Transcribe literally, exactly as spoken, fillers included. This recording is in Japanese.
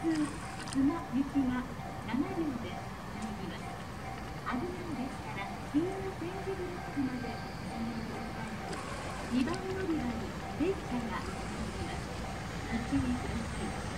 砂行きがなな両でつなぎます。危ないですから黄色い点字ブロックまでお進みください。にばん乗り場に列車が進みます。ご注意ください。